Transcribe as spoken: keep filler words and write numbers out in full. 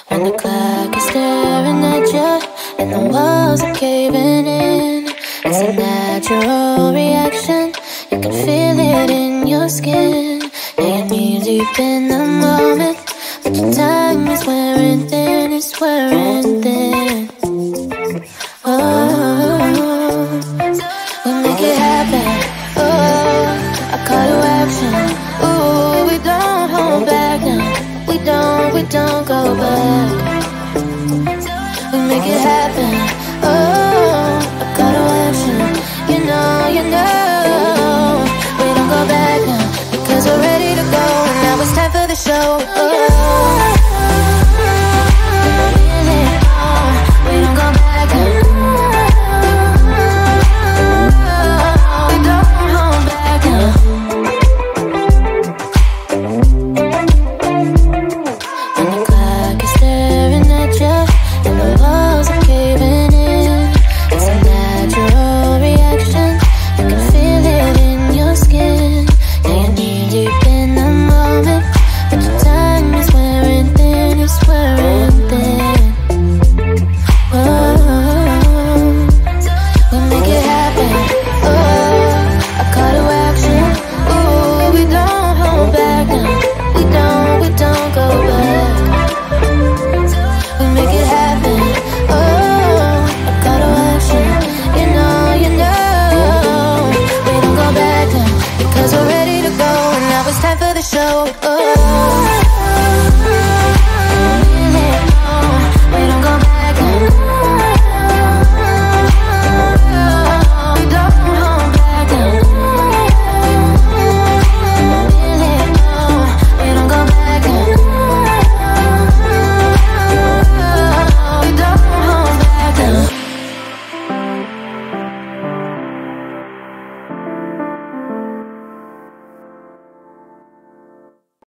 When the clock is staring at you and the walls are caving in, it's a natural reaction. You can feel it in your skin. Yeah, you're knee deep in the moment, but your time is wearing thin, it's wearing thin. Oh, we make it happen. Oh, a call to action. Oh, we don't hold back now. We don't, we don't go back. We make it happen.